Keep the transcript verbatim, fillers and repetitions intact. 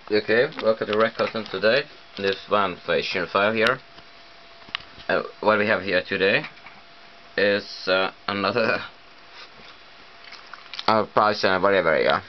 Okay, welcome to Records and today. This one version five here. Uh, what we have here today is uh, another uh, price and whatever, yeah.